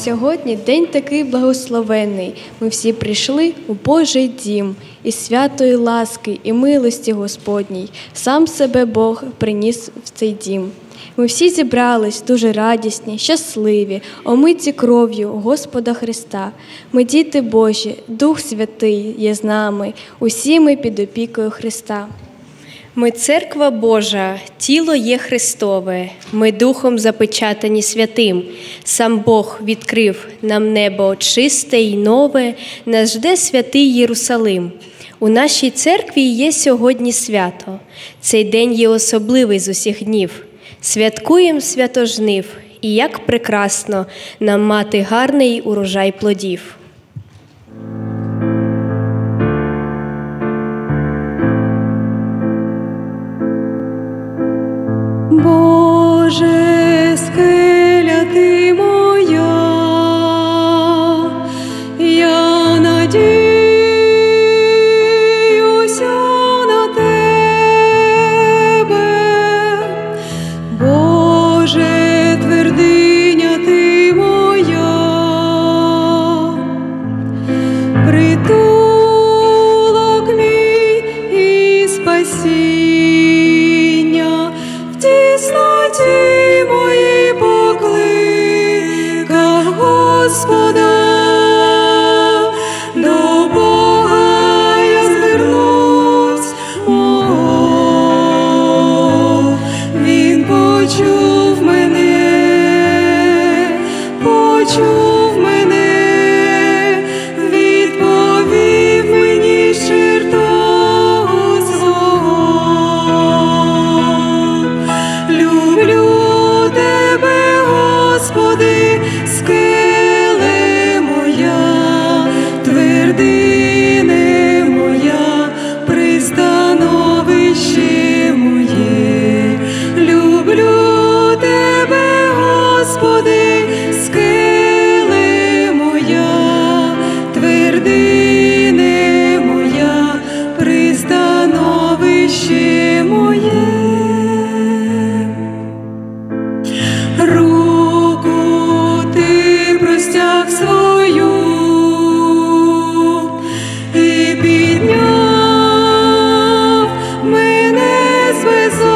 Сьогодні день такий благословенний. Ми всі прийшли у Божий дім. І святої ласки, і милості Господній сам себе Бог приніс в цей дім. Ми всі зібрались дуже радісні, щасливі, омиті кров'ю Господа Христа. Ми діти Божі, Дух Святий є з нами, усі ми під опікою Христа. Ми церква Божа, тіло є Христове, ми духом запечатані святим. Сам Бог відкрив нам небо чисте й нове, нас жде святий Єрусалим. У нашій церкві є сьогодні свято. Цей день є особливий з усіх днів. Святкуєм святожнив, і як прекрасно нам мати гарний урожай плодів. Боже, скеля ти моя, я надіюся на тебе. Боже, твердиня ти моя, притулок мій і спасіння. В тісноті мої покликав Господа, до Бога я звернусь, Він почув мене, відповів мені з чертогу свого. Люблю тебе, Господи, скеле моя, твердине моя, пристановище моє. Люблю тебе, Господи, скеле моя, твердине моя, пристановище моє. Руку ти простяг свою і підняв мене з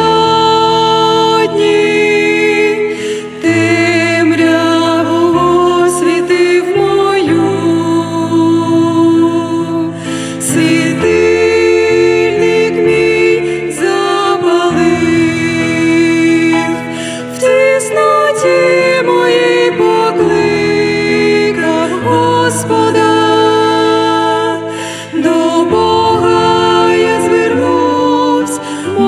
безодні, темряву освітив мою, світильник мій запалив, в тісноті моїй покликав Господа, до Бога я звернусь,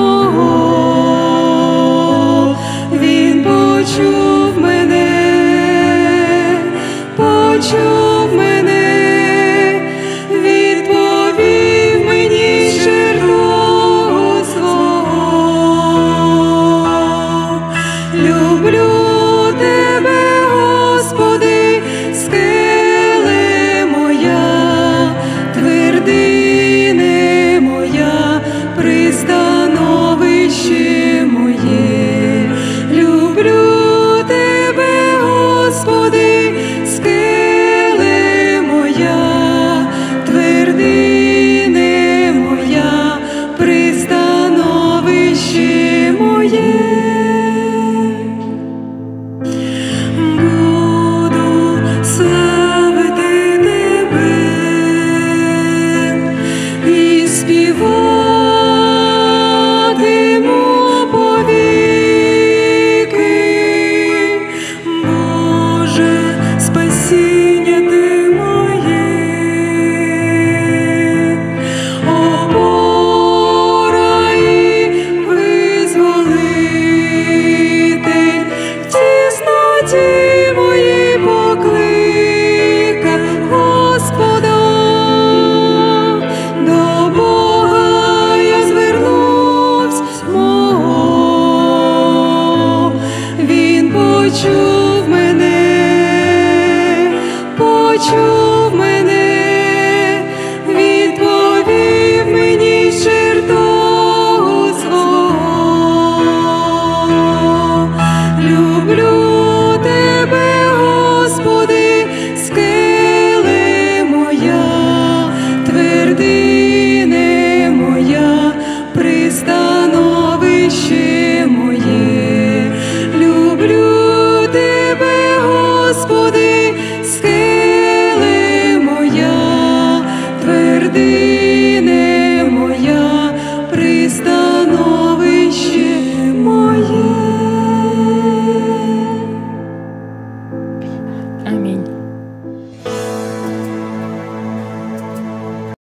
Він почув мене, відповів мені з чертогу свого. Люблю тебе, Господи, скеле моя, твердине моя, пристановище моє. Люблю тебе, Господи, скеле моя, твердине моя, пристановище моє. Буду славити тебе і співатиму повіки. Боже, спасіння ти моє, опора і визволитель. В тісноті моїй покликав Господа, до Бога я звернусь, Він почув